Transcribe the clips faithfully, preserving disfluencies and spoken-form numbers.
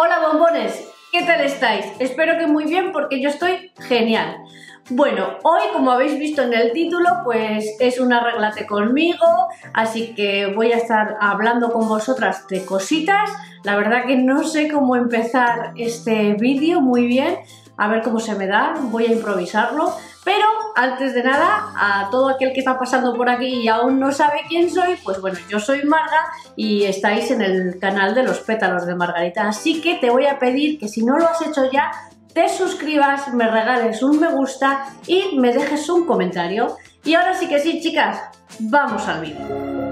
Hola bombones, ¿qué tal estáis? Espero que muy bien porque yo estoy genial. Bueno, hoy como habéis visto en el título, pues es un arréglate conmigo, así que voy a estar hablando con vosotras de cositas. La verdad que no sé cómo empezar este vídeo muy bien, a ver cómo se me da, voy a improvisarlo. Pero antes de nada, a todo aquel que está pasando por aquí y aún no sabe quién soy, pues bueno, yo soy Marga y estáis en el canal de los pétalos de Margarita. Así que te voy a pedir que si no lo has hecho ya, te suscribas, me regales un me gusta y me dejes un comentario. Y ahora sí que sí, chicas, vamos al vídeo.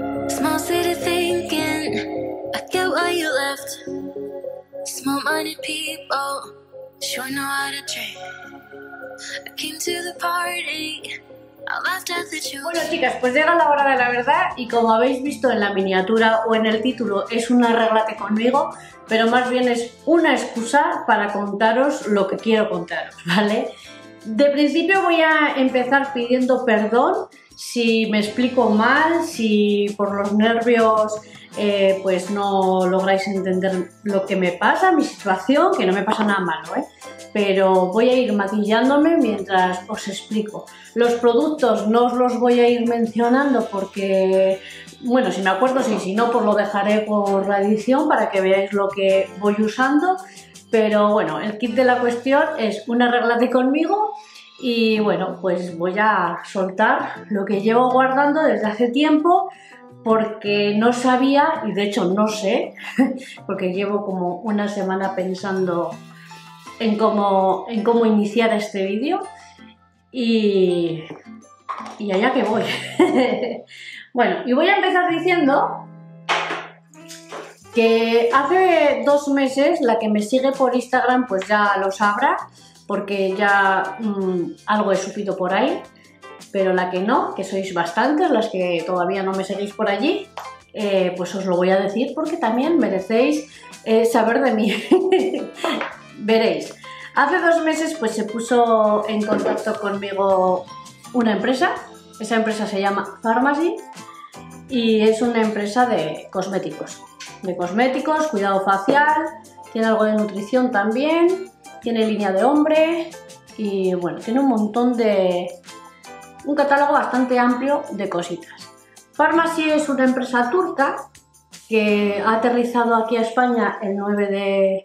Bueno, chicas, pues llega la hora de la verdad y como habéis visto en la miniatura o en el título, es un arréglate conmigo, pero más bien es una excusa para contaros lo que quiero contaros, ¿vale? De principio voy a empezar pidiendo perdón si me explico mal, si por los nervios eh, pues no lográis entender lo que me pasa, mi situación, que no me pasa nada malo, ¿eh? Pero voy a ir maquillándome mientras os explico. Los productos no os los voy a ir mencionando porque, bueno, si me acuerdo sí, si no pues lo dejaré por la edición para que veáis lo que voy usando. Pero bueno, el kit de la cuestión es un arréglate conmigo y bueno, pues voy a soltar lo que llevo guardando desde hace tiempo porque no sabía, y de hecho no sé, porque llevo como una semana pensando en cómo, en cómo iniciar este vídeo y, y allá que voy. Bueno, y voy a empezar diciendo que hace dos meses, la que me sigue por Instagram pues ya lo sabrá, porque ya mmm, algo he subido por ahí, pero la que no, que sois bastantes, las que todavía no me seguís por allí, eh, pues os lo voy a decir porque también merecéis eh, saber de mí. Veréis, hace dos meses pues se puso en contacto conmigo una empresa, esa empresa se llama Farmacy y es una empresa de cosméticos. de cosméticos, cuidado facial, tiene algo de nutrición también, tiene línea de hombre y bueno, tiene un montón de... un catálogo bastante amplio de cositas. Farmacy es una empresa turca que ha aterrizado aquí a España el nueve de,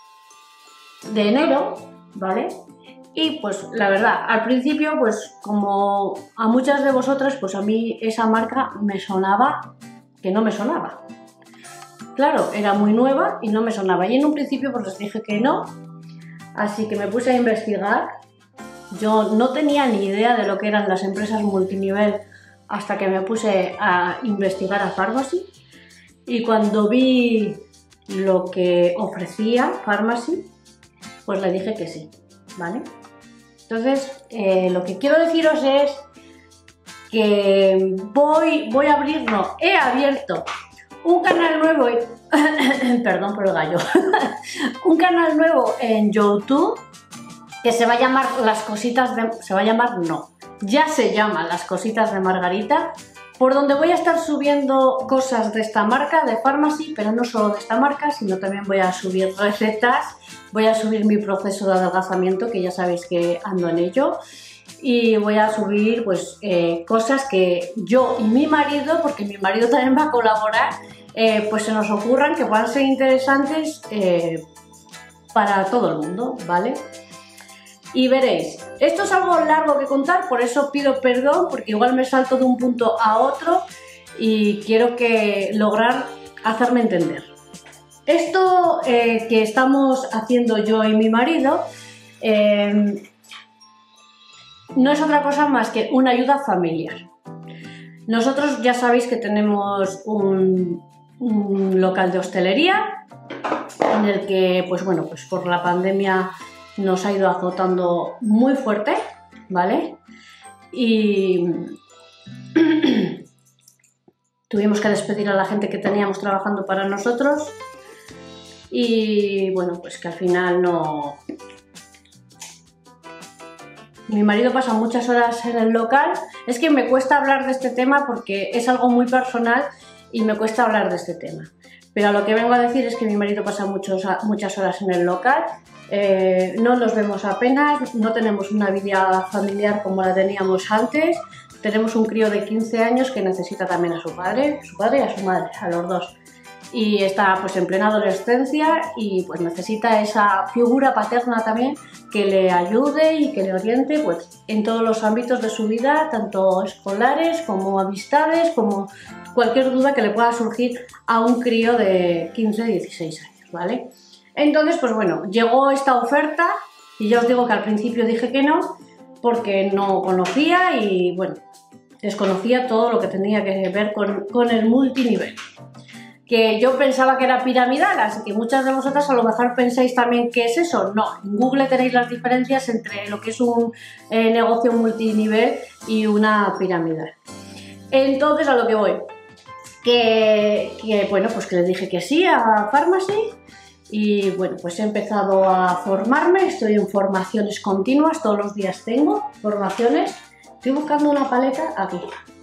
de enero, ¿vale? Y pues la verdad, al principio pues como a muchas de vosotras, pues a mí esa marca me sonaba que no me sonaba. Claro, era muy nueva y no me sonaba. Y en un principio pues les dije que no, así que me puse a investigar. Yo no tenía ni idea de lo que eran las empresas multinivel hasta que me puse a investigar a Farmacy. Y cuando vi lo que ofrecía Farmacy, pues le dije que sí, ¿vale? Entonces, eh, lo que quiero deciros es que voy, voy a abrir, no, he abierto un canal nuevo, perdón por el gallo, un canal nuevo en YouTube que se va a llamar Las Cositas de... se va a llamar, no, ya se llama Las Cositas de Margarita, por donde voy a estar subiendo cosas de esta marca, de Farmacy, pero no solo de esta marca, sino también voy a subir recetas, voy a subir mi proceso de adelgazamiento, que ya sabéis que ando en ello, y voy a subir pues eh, cosas que yo y mi marido, porque mi marido también va a colaborar, eh, pues se nos ocurran que puedan ser interesantes eh, para todo el mundo, ¿vale? Y veréis, esto es algo largo que contar, por eso pido perdón, porque igual me salto de un punto a otro y quiero que lograr hacerme entender. Esto eh, que estamos haciendo yo y mi marido eh, no es otra cosa más que una ayuda familiar. Nosotros ya sabéis que tenemos un, un local de hostelería en el que, pues bueno, pues por la pandemia nos ha ido azotando muy fuerte, ¿vale? Y tuvimos que despedir a la gente que teníamos trabajando para nosotros y bueno, pues que al final no... Mi marido pasa muchas horas en el local. Es que me cuesta hablar de este tema porque es algo muy personal y me cuesta hablar de este tema. Pero lo que vengo a decir es que mi marido pasa muchos, muchas horas en el local, eh, no nos vemos apenas, no tenemos una vida familiar como la teníamos antes. Tenemos un crío de quince años que necesita también a su padre, a su padre y a su madre, a los dos. Y está pues en plena adolescencia y pues necesita esa figura paterna también que le ayude y que le oriente pues en todos los ámbitos de su vida, tanto escolares como amistades, como cualquier duda que le pueda surgir a un crío de quince a dieciséis años, ¿vale? Entonces, pues bueno, llegó esta oferta y ya os digo que al principio dije que no, porque no conocía y bueno, desconocía todo lo que tenía que ver con, con el multinivel. Que yo pensaba que era piramidal, así que muchas de vosotras a lo mejor pensáis también qué es eso. No, en Google tenéis las diferencias entre lo que es un eh, negocio multinivel y una piramidal. Entonces, a lo que voy, que, que bueno, pues que les dije que sí a Pharmacy y bueno, pues he empezado a formarme, estoy en formaciones continuas, todos los días tengo formaciones, estoy buscando una paleta aquí.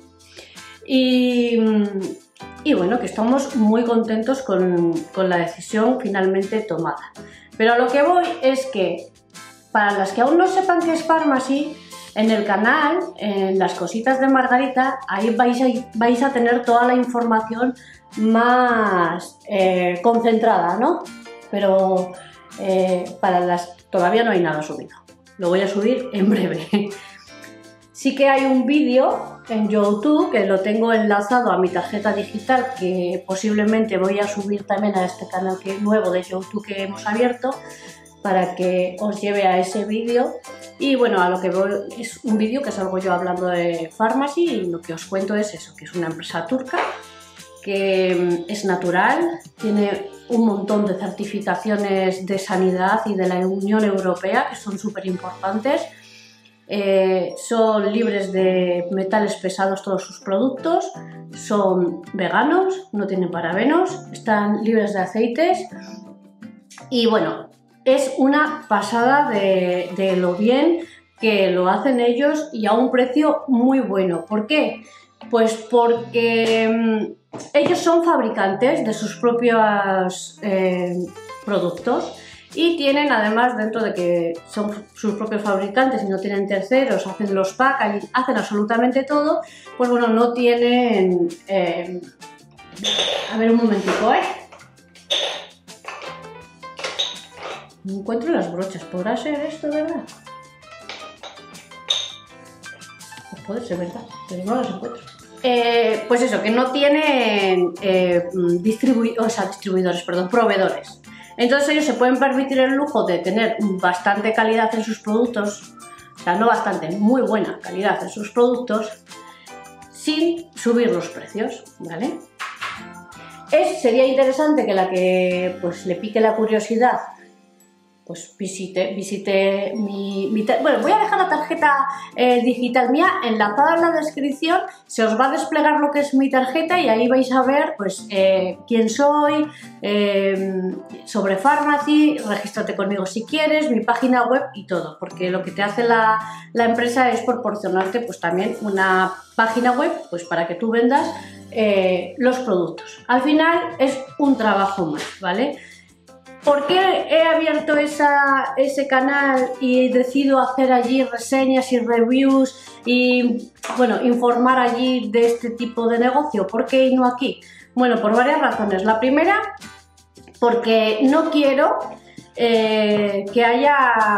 Y... Y bueno, que estamos muy contentos con, con la decisión finalmente tomada. Pero a lo que voy es que, para las que aún no sepan qué es Pharmacy, en el canal, en las cositas de Margarita, ahí vais a, vais a tener toda la información más eh, concentrada, ¿no? Pero eh, para las todavía no hay nada subido. Lo voy a subir en breve. Sí que hay un vídeo en YouTube que lo tengo enlazado a mi tarjeta digital que posiblemente voy a subir también a este canal que, nuevo de YouTube que hemos abierto para que os lleve a ese vídeo. Y bueno, a lo que voy es un vídeo que salgo yo hablando de Pharmacy y lo que os cuento es eso, que es una empresa turca que es natural, tiene un montón de certificaciones de sanidad y de la Unión Europea que son súper importantes. Eh, son libres de metales pesados todos sus productos, son veganos, no tienen parabenos, están libres de aceites y bueno, es una pasada de, de lo bien que lo hacen ellos y a un precio muy bueno. ¿Por qué? Pues porque mmm, ellos son fabricantes de sus propios eh, productos. Y tienen, además, dentro de que son sus propios fabricantes y no tienen terceros, hacen los packaging, hacen absolutamente todo, pues bueno, no tienen... Eh... A ver un momentico, ¿eh? No encuentro las brochas, ¿podrá ser esto, verdad? Pues puede ser, ¿verdad? Pero no las encuentro. Eh, pues eso, que no tienen eh, distribu o sea, distribuidores, perdón, proveedores. Entonces ellos se pueden permitir el lujo de tener bastante calidad en sus productos, o sea, no bastante, muy buena calidad en sus productos, sin subir los precios, ¿vale? Es, sería interesante que la que pues, le pique la curiosidad, pues visite, visite mi, mi... Bueno, voy a dejar la tarjeta eh, digital mía enlazada en la descripción, se os va a desplegar lo que es mi tarjeta y ahí vais a ver pues eh, quién soy, eh, sobre Pharmacy, regístrate conmigo si quieres, mi página web y todo, porque lo que te hace la, la empresa es proporcionarte pues también una página web pues para que tú vendas eh, los productos. Al final es un trabajo más, ¿vale? ¿Por qué he abierto esa, ese canal y decido hacer allí reseñas y reviews y, bueno, informar allí de este tipo de negocio? ¿Por qué y no aquí? Bueno, por varias razones. La primera, porque no quiero eh, que haya,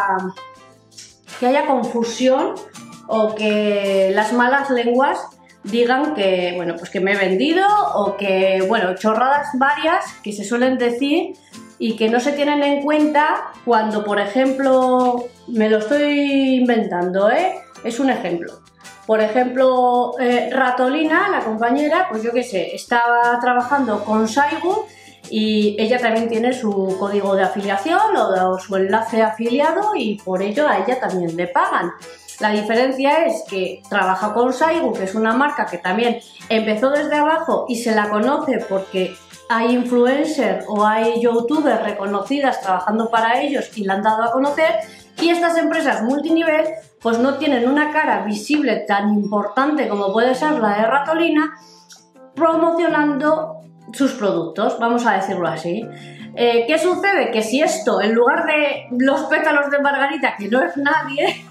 que haya confusión o que las malas lenguas digan que, bueno, pues que me he vendido o que, bueno, chorradas varias que se suelen decir y que no se tienen en cuenta cuando, por ejemplo, me lo estoy inventando, ¿eh? Es un ejemplo. Por ejemplo, eh, Ratolina, la compañera, pues yo qué sé, estaba trabajando con Saigu y ella también tiene su código de afiliación o, o su enlace afiliado y por ello a ella también le pagan. La diferencia es que trabaja con Saigu, que es una marca que también empezó desde abajo y se la conoce porque hay influencers o hay youtubers reconocidas trabajando para ellos y la han dado a conocer, y estas empresas multinivel pues no tienen una cara visible tan importante como puede ser la de Ratolina, promocionando sus productos, vamos a decirlo así. Eh, ¿Qué sucede? Que si esto, en lugar de los pétalos de margarita, que no es nadie,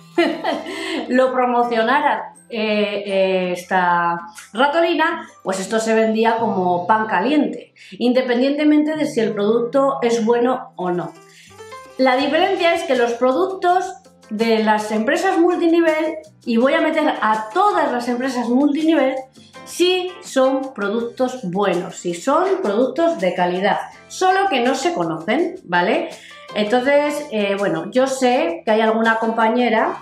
lo promocionara eh, eh, esta ratolina, pues esto se vendía como pan caliente, independientemente de si el producto es bueno o no. La diferencia es que los productos de las empresas multinivel, y voy a meter a todas las empresas multinivel, sí son productos buenos, sí son productos de calidad, solo que no se conocen, ¿vale? Entonces, eh, bueno, yo sé que hay alguna compañera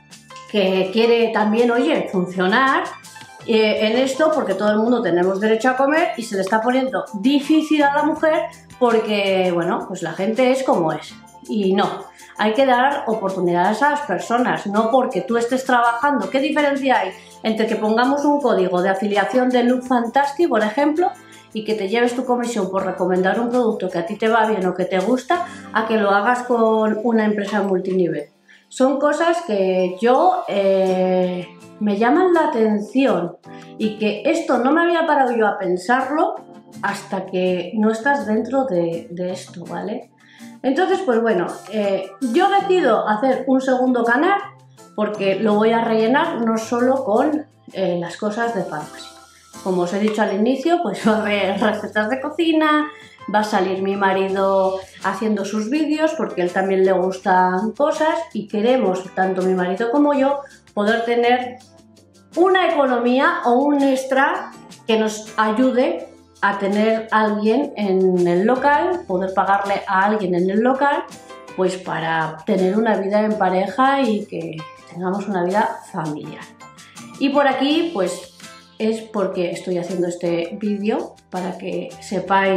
que quiere también, oye, funcionar eh, en esto, porque todo el mundo tenemos derecho a comer y se le está poniendo difícil a la mujer porque, bueno, pues la gente es como es. Y no, hay que dar oportunidades a las personas, no porque tú estés trabajando. ¿Qué diferencia hay entre que pongamos un código de afiliación de Look Fantastic, por ejemplo, y que te lleves tu comisión por recomendar un producto que a ti te va bien o que te gusta, a que lo hagas con una empresa multinivel? Son cosas que yo eh, me llaman la atención, y que esto no me había parado yo a pensarlo hasta que no estás dentro de, de esto, ¿vale? Entonces, pues bueno, eh, yo decido hacer un segundo canal porque lo voy a rellenar no solo con eh, las cosas de Farmacy. Como os he dicho al inicio, pues va a haber recetas de cocina, va a salir mi marido haciendo sus vídeos porque a él también le gustan cosas, y queremos, tanto mi marido como yo, poder tener una economía o un extra que nos ayude a tener a alguien en el local, poder pagarle a alguien en el local, pues para tener una vida en pareja y que tengamos una vida familiar. Y por aquí, pues es porque estoy haciendo este vídeo, para que sepáis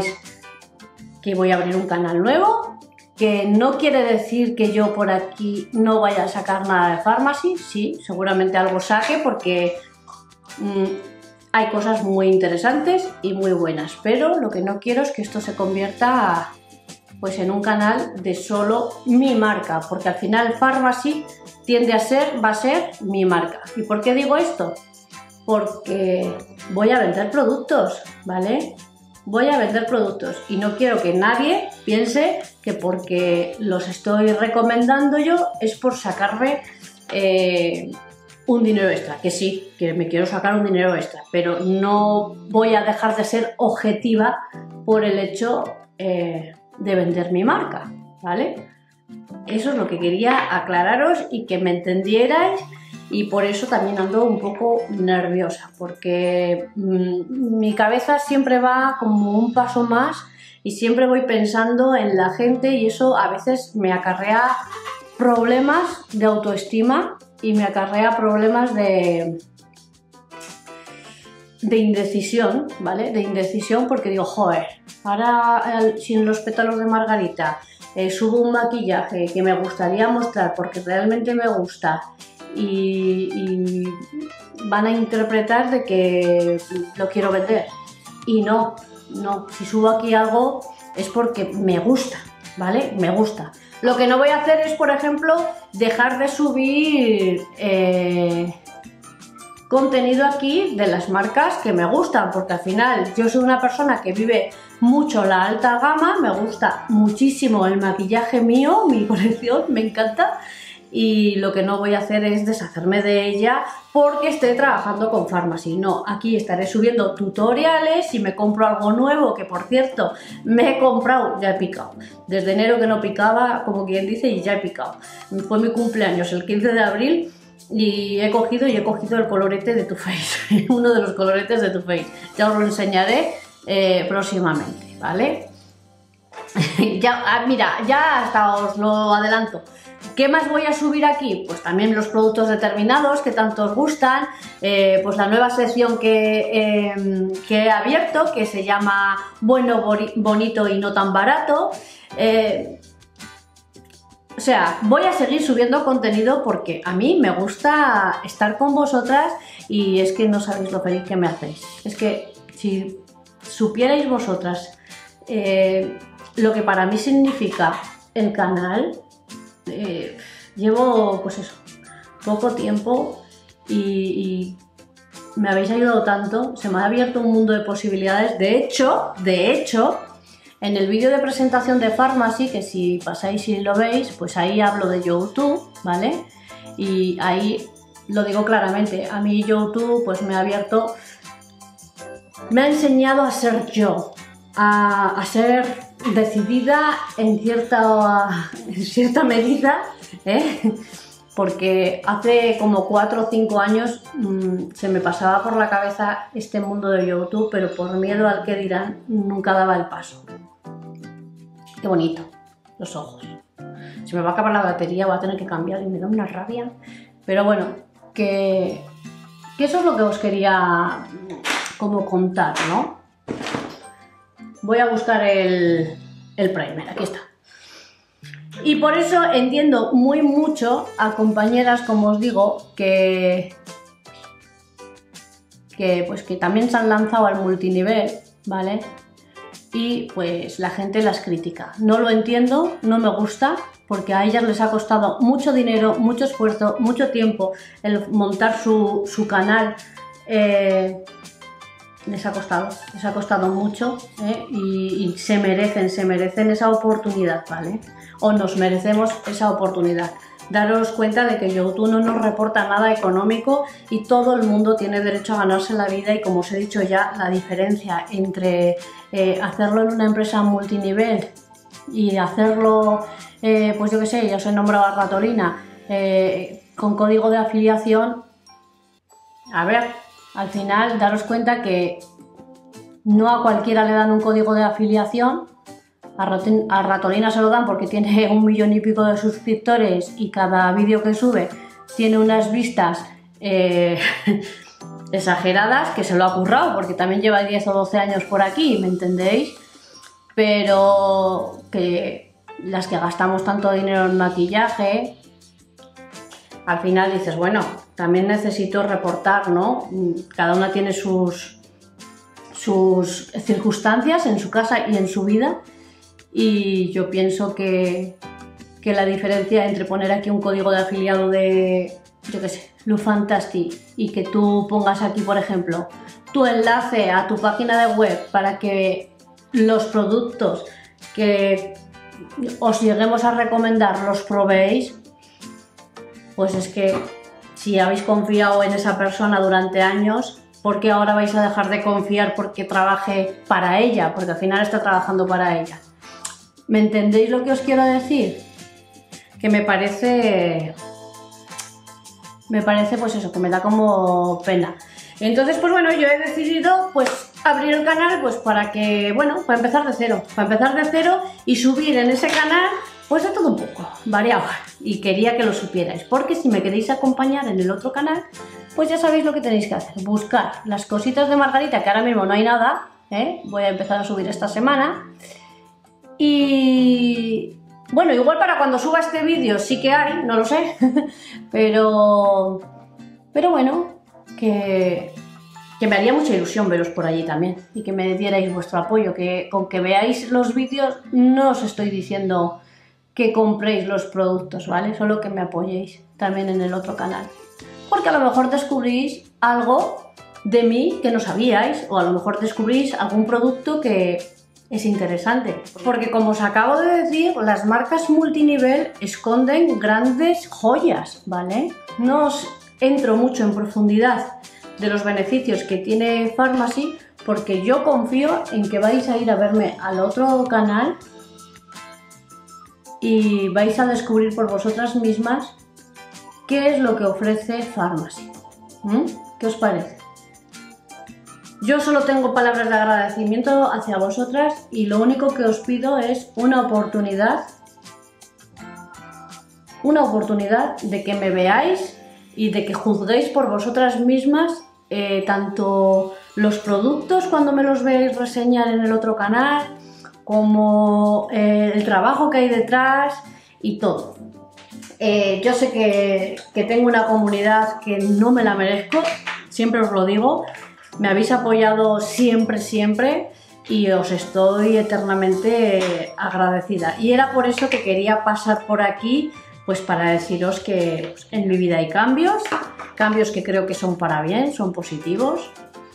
que voy a abrir un canal nuevo, que no quiere decir que yo por aquí no vaya a sacar nada de Farmacy. Sí, seguramente algo saque porque mmm, hay cosas muy interesantes y muy buenas, pero lo que no quiero es que esto se convierta pues en un canal de solo mi marca, porque al final Farmacy tiende a ser, va a ser mi marca. ¿Y por qué digo esto? Porque voy a vender productos, ¿vale? Voy a vender productos y no quiero que nadie piense que porque los estoy recomendando yo es por sacarme eh, un dinero extra, que sí, que me quiero sacar un dinero extra, pero no voy a dejar de ser objetiva por el hecho eh, de vender mi marca, ¿vale? Eso es lo que quería aclararos y que me entendierais, y por eso también ando un poco nerviosa, porque mmm, mi cabeza siempre va como un paso más y siempre voy pensando en la gente, y eso a veces me acarrea problemas de autoestima y me acarrea problemas de, de indecisión, ¿vale? De indecisión, porque digo, joder, ahora el, sin los pétalos de margarita eh, subo un maquillaje que me gustaría mostrar porque realmente me gusta, y, y van a interpretar de que lo quiero vender. Y no, no, si subo aquí algo es porque me gusta, ¿vale? Me gusta. Lo que no voy a hacer es, por ejemplo, dejar de subir eh, contenido aquí de las marcas que me gustan, porque al final yo soy una persona que vive mucho la alta gama, me gusta muchísimo el maquillaje mío, mi colección, me encanta, y lo que no voy a hacer es deshacerme de ella porque esté trabajando con Farmacy. No, aquí estaré subiendo tutoriales. Si me compro algo nuevo, que por cierto me he comprado, ya he picado, desde enero que no picaba, como quien dice, y ya he picado. Fue mi cumpleaños el quince de abril y he cogido y he cogido el colorete de Too Faced, uno de los coloretes de Too Faced. Ya os lo enseñaré eh, próximamente, ¿vale? Ya, ah, mira, ya hasta os lo adelanto. ¿Qué más voy a subir aquí? Pues también los productos determinados que tanto os gustan, eh, pues la nueva sección que, eh, que he abierto, que se llama Bueno, Bonito y No Tan Barato. Eh, o sea, voy a seguir subiendo contenido porque a mí me gusta estar con vosotras, y es que no sabéis lo feliz que me hacéis. Es que si supierais vosotras eh, lo que para mí significa el canal. Eh, llevo, pues eso, poco tiempo y, y me habéis ayudado tanto, se me ha abierto un mundo de posibilidades. De hecho, de hecho, en el vídeo de presentación de Pharmacy, que si pasáis y lo veis, pues ahí hablo de YouTube, ¿vale? Y ahí lo digo claramente, a mí YouTube pues me ha abierto, me ha enseñado a ser yo, a, a ser decidida en cierta, en cierta medida, ¿eh? Porque hace como cuatro o cinco años mmm, se me pasaba por la cabeza este mundo de YouTube, pero por miedo al que dirán nunca daba el paso. Qué bonito, los ojos. Se me va a acabar la batería, voy a tener que cambiar y me da una rabia. Pero bueno, que, que eso es lo que os quería como contar, ¿no? Voy a buscar el, el primer, aquí está. Y por eso entiendo muy mucho a compañeras, como os digo, que, que, pues, que también se han lanzado al multinivel, ¿vale? Y pues la gente las critica. No lo entiendo, no me gusta, porque a ellas les ha costado mucho dinero, mucho esfuerzo, mucho tiempo el montar su, su canal. Eh, les ha costado, les ha costado mucho, ¿eh? y, y se merecen, se merecen esa oportunidad, ¿vale? O nos merecemos esa oportunidad. Daros cuenta de que YouTube no nos reporta nada económico y todo el mundo tiene derecho a ganarse la vida, y como os he dicho ya, la diferencia entre eh, hacerlo en una empresa multinivel y hacerlo, eh, pues yo qué sé, ya os he nombrado a Ratolina, eh, con código de afiliación, a ver, al final daros cuenta que no a cualquiera le dan un código de afiliación. A Ratolina se lo dan porque tiene un millón y pico de suscriptores y cada vídeo que sube tiene unas vistas eh, exageradas, que se lo ha currado porque también lleva diez o doce años por aquí, ¿me entendéis? Pero que las que gastamos tanto dinero en maquillaje, al final dices, bueno, también necesito reportar, ¿no? Cada una tiene sus, sus circunstancias en su casa y en su vida. Y yo pienso que, que la diferencia entre poner aquí un código de afiliado de, yo qué sé, Lookfantastic, y que tú pongas aquí, por ejemplo, tu enlace a tu página de web para que los productos que os lleguemos a recomendar los probéis, pues es que si habéis confiado en esa persona durante años, ¿por qué ahora vais a dejar de confiar porque trabaje para ella? Porque al final está trabajando para ella. ¿Me entendéis lo que os quiero decir? Que me parece... Me parece pues eso, que me da como pena. Entonces, pues bueno, yo he decidido pues abrir el canal pues para que, bueno, para empezar de cero. Para empezar de cero y subir en ese canal pues de todo un poco, variado. Y quería que lo supierais, porque si me queréis acompañar en el otro canal, pues ya sabéis lo que tenéis que hacer. Buscar las cositas de Margarita, que ahora mismo no hay nada, ¿eh? Voy a empezar a subir esta semana. Y bueno, igual para cuando suba este vídeo sí que hay, no lo sé, pero, pero bueno, que, que me haría mucha ilusión veros por allí también y que me dierais vuestro apoyo, que con que veáis los vídeos no os estoy diciendo que compréis los productos, ¿vale? Solo que me apoyéis también en el otro canal, porque a lo mejor descubrís algo de mí que no sabíais, o a lo mejor descubrís algún producto que es interesante, porque como os acabo de decir, las marcas multinivel esconden grandes joyas, ¿vale? No os entro mucho en profundidad de los beneficios que tiene Pharmacy, porque yo confío en que vais a ir a verme al otro canal y vais a descubrir por vosotras mismas qué es lo que ofrece Pharmacy. ¿Mm? ¿Qué os parece? Yo solo tengo palabras de agradecimiento hacia vosotras y lo único que os pido es una oportunidad, una oportunidad de que me veáis y de que juzguéis por vosotras mismas eh, tanto los productos cuando me los veáis reseñar en el otro canal, como eh, el trabajo que hay detrás y todo. Eh, yo sé que, que tengo una comunidad que no me la merezco, siempre os lo digo. Me habéis apoyado siempre, siempre y os estoy eternamente agradecida. Y era por eso que quería pasar por aquí, pues para deciros que en mi vida hay cambios cambios que creo que son para bien, son positivos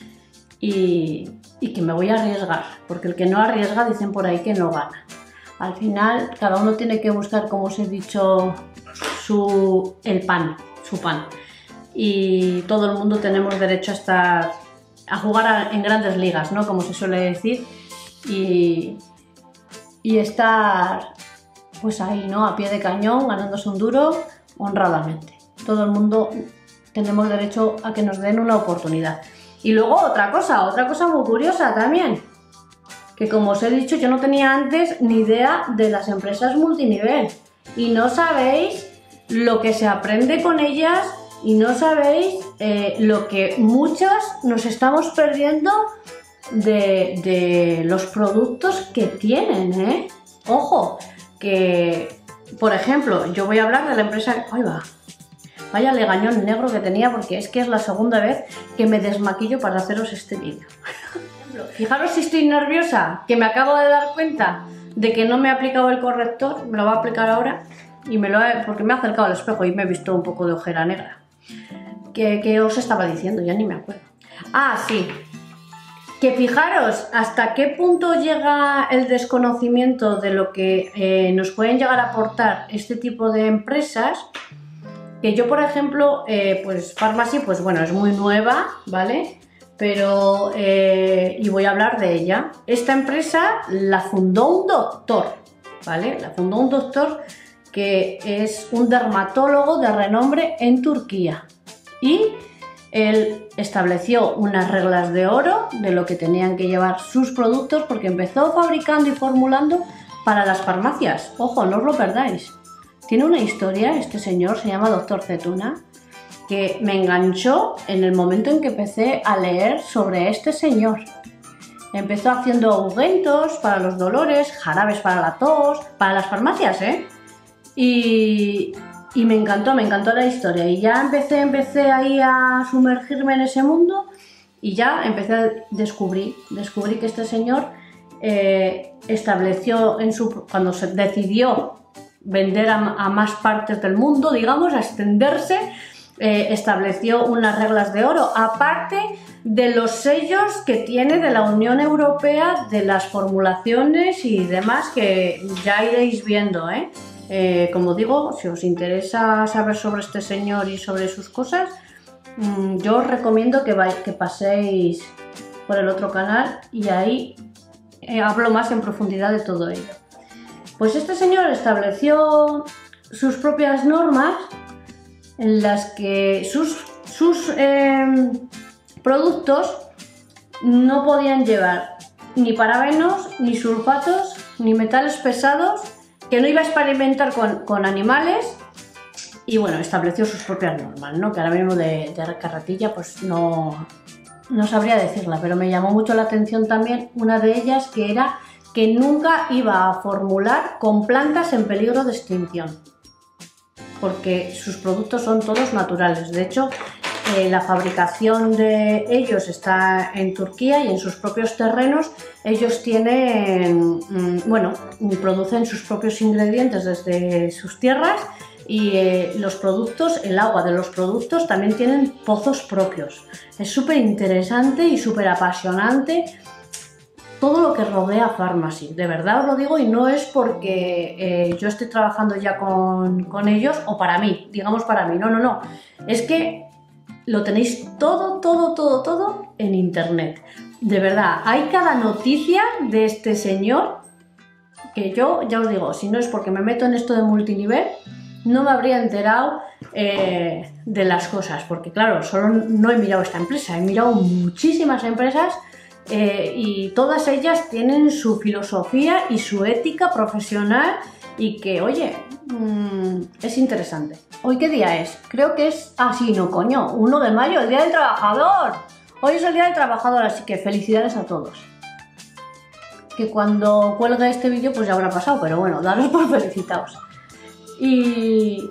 y, y que me voy a arriesgar, porque el que no arriesga dicen por ahí que no gana. Al final cada uno tiene que buscar, como os he dicho, su, el pan, su pan. Y todo el mundo tenemos derecho a estar, a jugar a, en grandes ligas, ¿no? Como se suele decir, y, y estar pues ahí, ¿no? A pie de cañón, ganándose un duro, honradamente. Todo el mundo tenemos derecho a que nos den una oportunidad. Y luego otra cosa, otra cosa muy curiosa también, que como os he dicho, yo no tenía antes ni idea de las empresas multinivel, y no sabéis lo que se aprende con ellas, y no sabéis eh, lo que muchas nos estamos perdiendo de, de los productos que tienen, ¿eh? Ojo, que por ejemplo, yo voy a hablar de la empresa... ¡Ay, va! Vaya legañón negro que tenía, porque es que es la segunda vez que me desmaquillo para haceros este vídeo. Fijaros si estoy nerviosa, que me acabo de dar cuenta de que no me he aplicado el corrector, me lo voy a aplicar ahora, y me lo he, porque me he acercado al espejo y me he visto un poco de ojera negra. ¿Qué, qué os estaba diciendo? Ya ni me acuerdo. Ah, sí. Que fijaros hasta qué punto llega el desconocimiento de lo que eh, nos pueden llegar a aportar este tipo de empresas. Que yo, por ejemplo, eh, pues Farmacy, pues bueno, es muy nueva, ¿vale? Pero, eh, y voy a hablar de ella. Esta empresa la fundó un doctor, ¿vale? La fundó un doctor que es un dermatólogo de renombre en Turquía. Y él estableció unas reglas de oro de lo que tenían que llevar sus productos, porque empezó fabricando y formulando para las farmacias. Ojo, no os lo perdáis. Tiene una historia, este señor se llama doctor Zeytuna, que me enganchó en el momento en que empecé a leer sobre este señor. Empezó haciendo ungüentos para los dolores, jarabes para la tos, para las farmacias, ¿eh? Y... Y me encantó, me encantó la historia, y ya empecé, empecé ahí a sumergirme en ese mundo, y ya empecé a descubrir, descubrí que este señor eh, estableció, en su, cuando se decidió vender a, a más partes del mundo, digamos, a extenderse, eh, estableció unas reglas de oro, aparte de los sellos que tiene de la Unión Europea, de las formulaciones y demás, que ya iréis viendo, ¿eh? Eh, como digo, si os interesa saber sobre este señor y sobre sus cosas, mmm, yo os recomiendo que, vais, que paséis por el otro canal, y ahí eh, hablo más en profundidad de todo ello. Pues este señor estableció sus propias normas en las que sus, sus eh, productos no podían llevar ni parabenos, ni sulfatos, ni metales pesados, que no iba a experimentar con, con animales, y bueno, estableció sus propias normas, ¿no? Que ahora mismo de, de carretilla pues no, no sabría decirla, pero me llamó mucho la atención también una de ellas, que era que nunca iba a formular con plantas en peligro de extinción, porque sus productos son todos naturales. De hecho, eh, la fabricación de ellos está en Turquía, y en sus propios terrenos ellos tienen, mmm, bueno, producen sus propios ingredientes desde sus tierras, y eh, los productos, el agua de los productos también tienen pozos propios. Es súper interesante y súper apasionante todo lo que rodea Farmacy, de verdad os lo digo, y no es porque eh, yo estoy trabajando ya con, con ellos, o para mí, digamos para mí, no, no, no, es que lo tenéis todo, todo, todo, todo en internet. De verdad, hay cada noticia de este señor que yo, ya os digo, si no es porque me meto en esto de multinivel, no me habría enterado eh, de las cosas, porque claro, solo no he mirado esta empresa, he mirado muchísimas empresas, eh, y todas ellas tienen su filosofía y su ética profesional, y que, oye, mmm, es interesante. ¿Hoy qué día es? Creo que es... Ah, sí, no, coño, uno de mayo, el Día del Trabajador. Hoy es el Día del Trabajador, así que felicidades a todos. Que cuando cuelgue este vídeo pues ya habrá pasado, pero bueno, daros por felicitados. Y...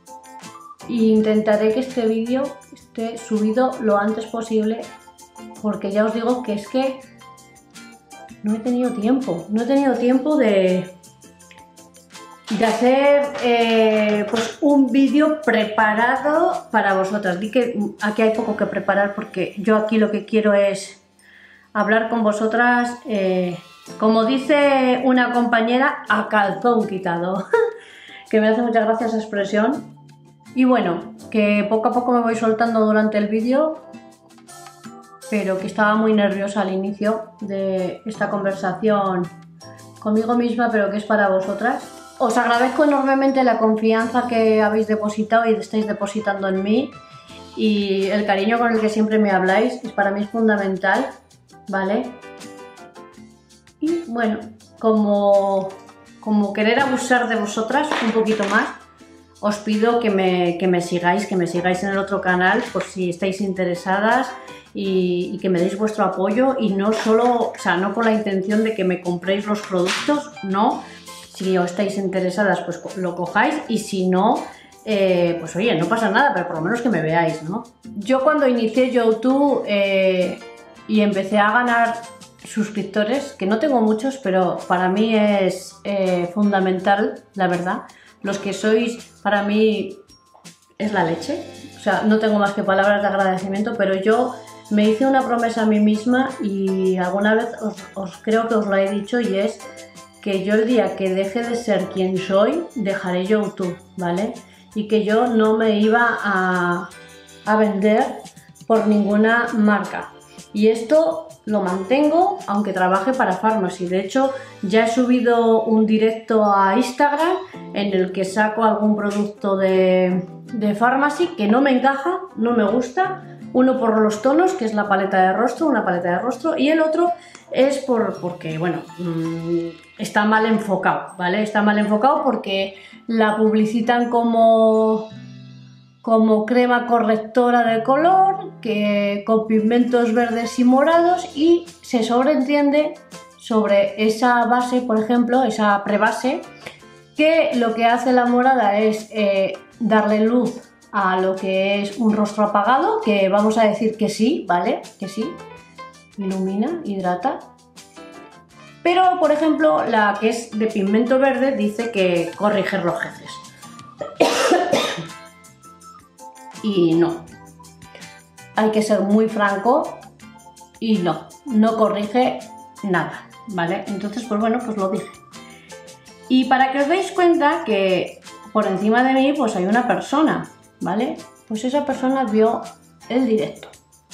y intentaré que este vídeo esté subido lo antes posible, porque ya os digo que es que no he tenido tiempo, no he tenido tiempo de... de hacer eh, pues un vídeo preparado para vosotras. Di que aquí hay poco que preparar porque yo aquí lo que quiero es hablar con vosotras, eh, como dice una compañera, a calzón quitado, que me hace mucha gracia esa expresión. Y bueno, que poco a poco me voy soltando durante el vídeo, pero que estaba muy nerviosa al inicio de esta conversación conmigo misma, pero que es para vosotras. Os agradezco enormemente la confianza que habéis depositado y estáis depositando en mí, y el cariño con el que siempre me habláis, es para mí es fundamental, ¿vale? Y bueno, como, como querer abusar de vosotras un poquito más, os pido que me, que me sigáis, que me sigáis en el otro canal por si estáis interesadas, y, y que me deis vuestro apoyo, y no solo, o sea, no con la intención de que me compréis los productos, no. Si os estáis interesadas, pues lo cojáis, y si no, eh, pues oye, no pasa nada, pero por lo menos que me veáis, ¿no? Yo cuando inicié YouTube eh, y empecé a ganar suscriptores, que no tengo muchos, pero para mí es eh, fundamental, la verdad. Los que sois, para mí, es la leche. O sea, no tengo más que palabras de agradecimiento, pero yo me hice una promesa a mí misma, y alguna vez os, os creo que os lo he dicho, y es que yo el día que deje de ser quien soy, dejaré YouTube, ¿vale? Y que yo no me iba a, a vender por ninguna marca. Y esto lo mantengo aunque trabaje para Pharmacy. De hecho, ya he subido un directo a Instagram en el que saco algún producto de, de Pharmacy que no me encaja, no me gusta. Uno por los tonos, que es la paleta de rostro, una paleta de rostro, y el otro es por, porque, bueno, mmm, está mal enfocado, ¿vale? Está mal enfocado porque la publicitan como, como crema correctora de color, que con pigmentos verdes y morados, y se sobreentiende sobre esa base, por ejemplo, esa prebase, que lo que hace la morada es eh, darle luz a lo que es un rostro apagado, que vamos a decir que sí, ¿vale? Que sí, ilumina, hidrata. Pero, por ejemplo, la que es de pigmento verde dice que corrige rojeces. Y no. Hay que ser muy franco, y no, no corrige nada, ¿vale? Entonces, pues bueno, pues lo dije. Y para que os deis cuenta que por encima de mí pues hay una persona, ¿vale? Pues esa persona vio el directo.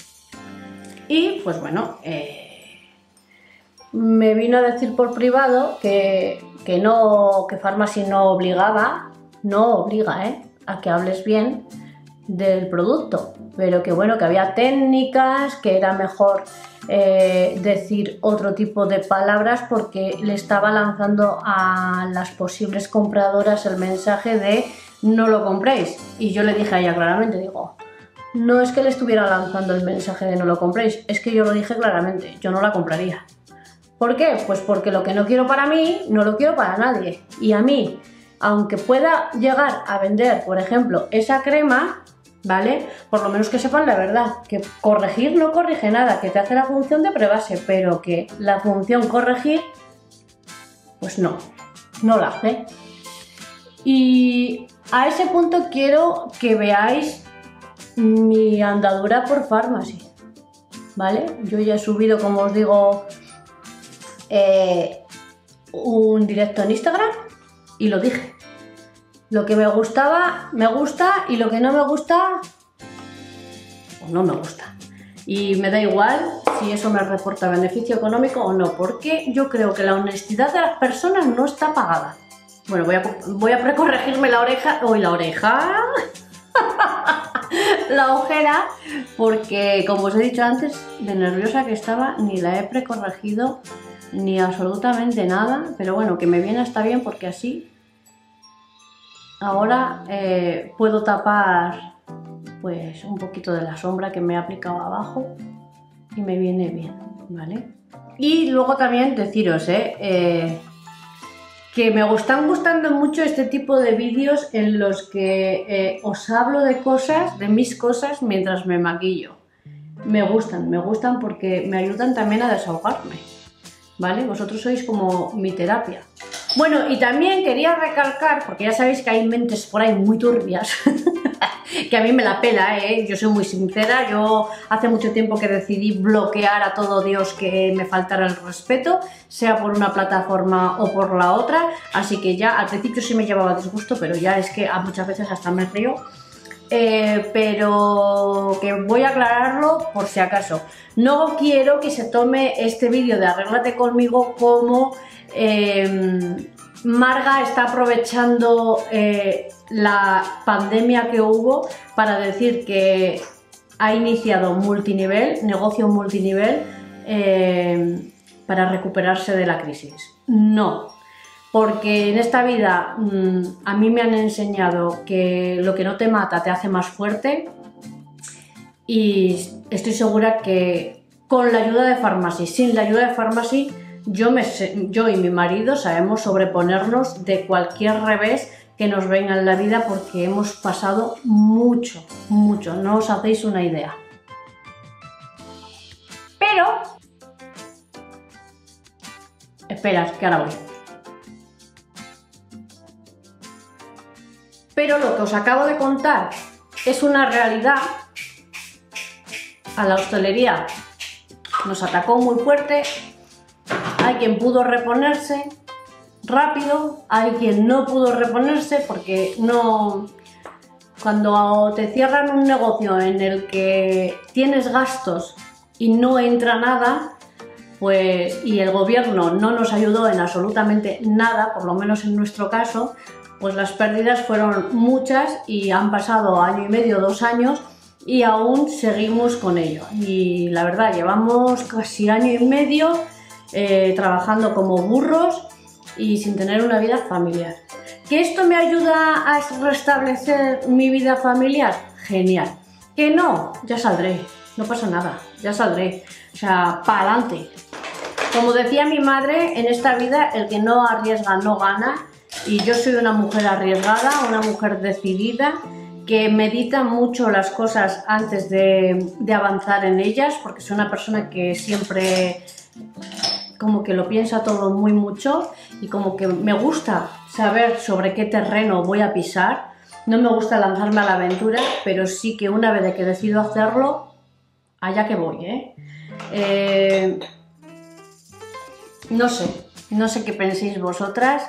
Y pues bueno, eh, me vino a decir por privado que, que no, que Pharmacy no obligaba, no obliga, ¿eh? A que hables bien del producto, pero que bueno, que había técnicas, que era mejor eh, decir otro tipo de palabras, porque le estaba lanzando a las posibles compradoras el mensaje de no lo compréis. Y yo le dije a ella claramente, digo, no es que le estuviera lanzando el mensaje de no lo compréis, es que yo lo dije claramente, yo no la compraría. ¿Por qué? Pues porque lo que no quiero para mí, no lo quiero para nadie. Y a mí, aunque pueda llegar a vender, por ejemplo, esa crema, ¿vale? Por lo menos que sepan la verdad, que corregir no corrige nada, que te hace la función de prebase, pero que la función corregir, pues no, no la hace. Y a ese punto quiero que veáis mi andadura por Pharmacy, ¿vale? Yo ya he subido, como os digo, eh, un directo en Instagram, y lo dije. Lo que me gustaba, me gusta, y lo que no me gusta, pues no me gusta. Y me da igual si eso me reporta beneficio económico o no, porque yo creo que la honestidad de las personas no está pagada. Bueno, voy a, voy a precorregirme la oreja, uy, la oreja, la ojera, porque como os he dicho antes, de nerviosa que estaba, ni la he precorregido, ni absolutamente nada, pero bueno, que me viene hasta bien, porque así ahora eh, puedo tapar pues un poquito de la sombra que me he aplicado abajo, y me viene bien, ¿vale? Y luego también deciros, eh, eh que me están gustando mucho este tipo de vídeos en los que eh, os hablo de cosas, de mis cosas, mientras me maquillo. Me gustan, me gustan porque me ayudan también a desahogarme, ¿vale? Vosotros sois como mi terapia. Bueno, y también quería recalcar, porque ya sabéis que hay mentes por ahí muy turbias, que a mí me la pela, ¿eh? Yo soy muy sincera, yo hace mucho tiempo que decidí bloquear a todo Dios que me faltara el respeto, sea por una plataforma o por la otra, así que ya al principio sí me llevaba disgusto, pero ya es que a muchas veces hasta me río. Eh, pero que voy a aclararlo por si acaso. No quiero que se tome este vídeo de Arréglate conmigo como eh, Marga está aprovechando eh, la pandemia que hubo para decir que ha iniciado multinivel, negocio multinivel, eh, para recuperarse de la crisis. No. Porque en esta vida mmm, a mí me han enseñado que lo que no te mata te hace más fuerte y estoy segura que con la ayuda de Pharmacy, sin la ayuda de Pharmacy, yo, me, yo y mi marido sabemos sobreponernos de cualquier revés que nos venga en la vida porque hemos pasado mucho, mucho, no os hacéis una idea. Pero... Esperad, que ahora voy. Pero lo que os acabo de contar es una realidad. A la hostelería nos atacó muy fuerte, hay quien pudo reponerse rápido, hay quien no pudo reponerse porque no... Cuando te cierran un negocio en el que tienes gastos y no entra nada, pues y el gobierno no nos ayudó en absolutamente nada, por lo menos en nuestro caso, pues las pérdidas fueron muchas y han pasado año y medio, dos años y aún seguimos con ello. Y la verdad, llevamos casi año y medio eh, trabajando como burros y sin tener una vida familiar. ¿Que esto me ayuda a restablecer mi vida familiar? Genial. ¿Que no? Ya saldré, no pasa nada, ya saldré. O sea, para adelante. Como decía mi madre, en esta vida el que no arriesga no gana. Y yo soy una mujer arriesgada, una mujer decidida, que medita mucho las cosas antes de, de avanzar en ellas, porque soy una persona que siempre como que lo piensa todo muy mucho y como que me gusta saber sobre qué terreno voy a pisar. No me gusta lanzarme a la aventura, pero sí que una vez de que decido hacerlo, allá que voy, ¿eh? Eh, no sé, no sé qué penséis vosotras,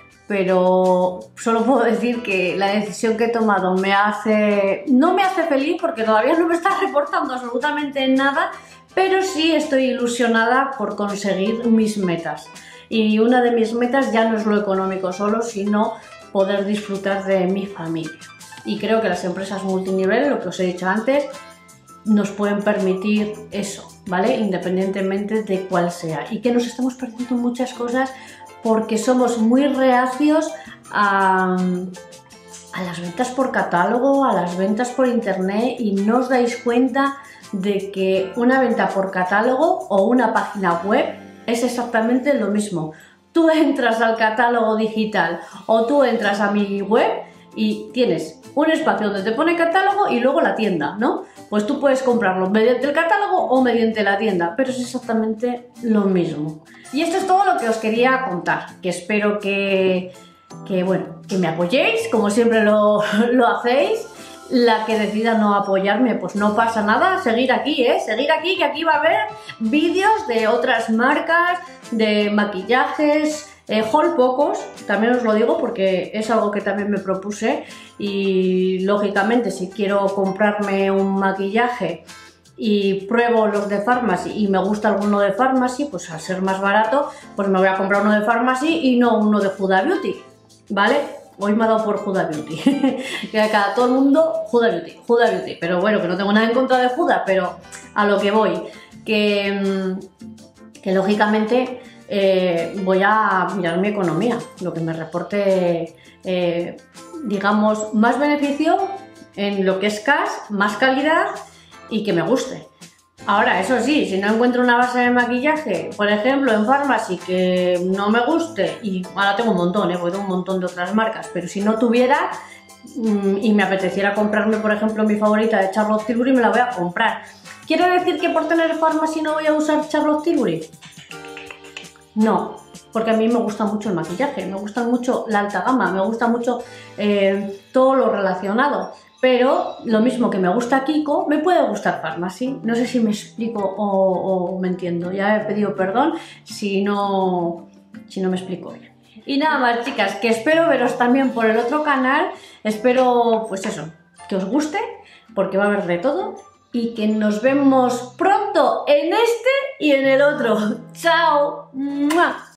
pero solo puedo decir que la decisión que he tomado me hace... no me hace feliz porque todavía no me está reportando absolutamente nada, pero sí estoy ilusionada por conseguir mis metas. Y una de mis metas ya no es lo económico solo, sino poder disfrutar de mi familia. Y creo que las empresas multinivel, lo que os he dicho antes, nos pueden permitir eso, ¿vale? Independientemente de cuál sea. Y que nos estamos perdiendo muchas cosas porque somos muy reacios a, a las ventas por catálogo, a las ventas por internet y no os dais cuenta de que una venta por catálogo o una página web es exactamente lo mismo. Tú entras al catálogo digital o tú entras a mi web y tienes un espacio donde te pone catálogo y luego la tienda, ¿no? Pues tú puedes comprarlo mediante el catálogo o mediante la tienda, pero es exactamente lo mismo. Y esto es todo lo que os quería contar, que espero que, que, bueno, que me apoyéis, como siempre lo, lo hacéis. La que decida no apoyarme, pues no pasa nada, seguir aquí, ¿eh? Seguir aquí, que aquí va a haber vídeos de otras marcas, de maquillajes, eh, haul pocos, también os lo digo porque es algo que también me propuse y lógicamente si quiero comprarme un maquillaje y pruebo los de Pharmacy y me gusta alguno de Pharmacy, pues al ser más barato, pues me voy a comprar uno de Pharmacy y no uno de Huda Beauty, ¿vale? Hoy me ha dado por Huda Beauty, que a cada todo el mundo Huda Beauty, Huda Beauty, pero bueno, que no tengo nada en contra de Huda, pero a lo que voy, que, que lógicamente eh, voy a mirar mi economía, lo que me reporte, eh, digamos, más beneficio en lo que es cash, más calidad y que me guste. Ahora, eso sí, si no encuentro una base de maquillaje, por ejemplo, en Pharmacy que no me guste, y ahora tengo un montón, ¿eh? Porque tengo un montón de otras marcas, pero si no tuviera mmm, y me apeteciera comprarme, por ejemplo, mi favorita de Charlotte Tilbury, me la voy a comprar. ¿Quiere decir que por tener Pharmacy no voy a usar Charlotte Tilbury? No, porque a mí me gusta mucho el maquillaje, me gusta mucho la alta gama, me gusta mucho eh, todo lo relacionado. Pero lo mismo que me gusta Kiko, me puede gustar Pharmacy. No sé si me explico o, o me entiendo. Ya he pedido perdón si no, si no me explico bien. Y nada más, chicas, que espero veros también por el otro canal. Espero, pues eso, que os guste, porque va a haber de todo. Y que nos vemos pronto en este y en el otro. ¡Chao! ¡Mua!